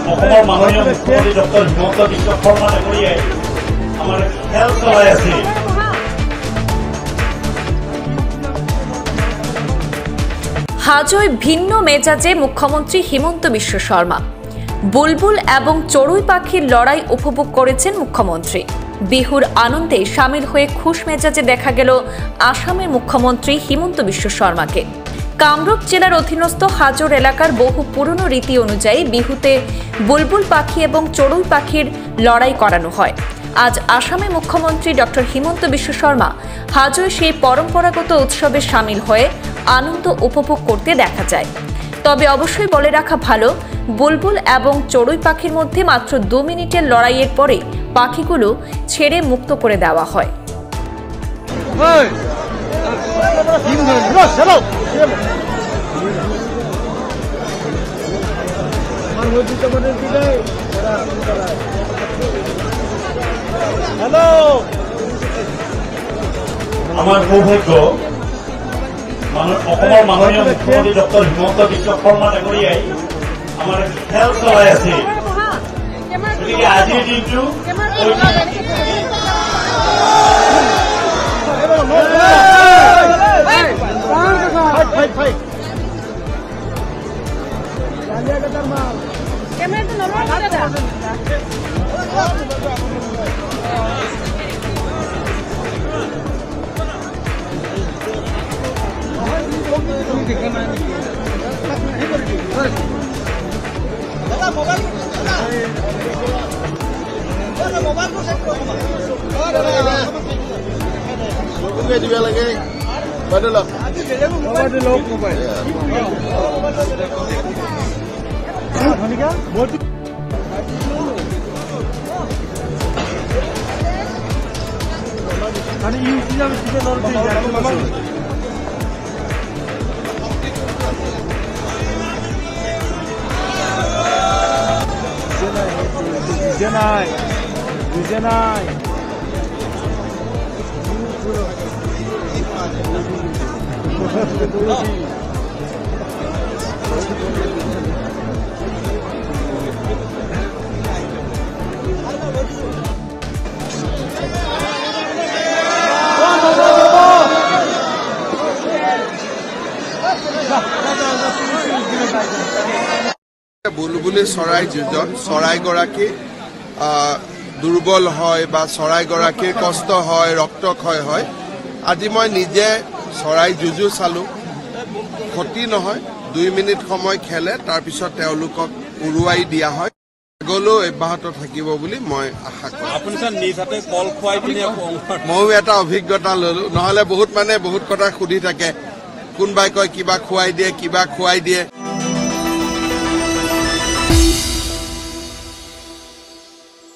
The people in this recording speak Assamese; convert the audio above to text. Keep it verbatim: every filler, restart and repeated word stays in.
অসমৰ মাননীয় মুখ্যমন্ত্ৰী ডক্টৰ হিমন্ত বিশ্ব শৰ্মা ডাঙৰীয়াই আমাৰ খেল চলাই আছে। হাজোয় ভিন্ন মেজাজে মুখ্যমন্ত্রী হিমন্ত বিশ্ব শর্মা। বুলবুল এবং চড়ুই পাখির লড়াই উপভোগ করেছেন মুখ্যমন্ত্রী। বিহুর আনন্দে সামিল হয়ে খুশ মেজাজে দেখা গেল আসামের মুখ্যমন্ত্রী হিমন্ত বিশ্ব শর্মাকে। কামরূপ জেলার অধীনস্থ হাজোর এলাকার বহু পুরনো রীতি অনুযায়ী বিহুতে বুলবুল পাখি এবং চড়ুই পাখির লড়াই করানো হয়। আজ আসামের মুখ্যমন্ত্রী ডক্টর হিমন্ত বিশ্ব শর্মা হাজোয় সেই পরম্পরাগত উৎসবে সামিল হয়ে আনন্দ উপভোগ করতে দেখা যায়। তবে অবশ্যই বলে রাখা ভালো, বুলবুল এবং চড়ুই পাখির মধ্যে মাত্র দু মিনিটের লড়াইয়ের পরে পাখিগুলো ছেড়ে মুক্ত করে দেওয়া হয়। আমার সৌভাগ্য অসমৰ মাননীয় মুখ্যমন্ত্ৰী ডক্টৰ হিমন্ত বিশ্ব শৰ্মা ডাঙৰীয়াই আমাৰ খেল চলাই আছে। গতিকে আজিৰ দিনটো দিবা লাগে বাইদেউ লওক মোবাইল লওক মোবাইল ধনিকা বহুত মানে ইউজি যাবে দিতে লড়তে যায় মামা জেনাই জেনাই বুলবুলি চৰাই যুঁজত চৰাইগৰাকী দুৰ্বল হয় বা চৰাইগৰাকীৰ কষ্ট হয়, ৰক্তক্ষয় হয়। আজি মই নিজে চৰাই যুঁজো চালো, ক্ষতি নহয়, দুই মিনিট সময় খেলে, তাৰপিছত তেওঁলোকক উৰুৱাই দিয়া হয়। আগলৈও অব্যাহত থাকিব বুলি মই আশা কৰোঁ। ময়ো এটা অভিজ্ঞতা ললো, নহলে বহুত মানে বহুত কথা সুধি থাকে, কোনোবাই কয় কিবা খুৱাই দিয়ে কিবা খুৱাই দিয়ে।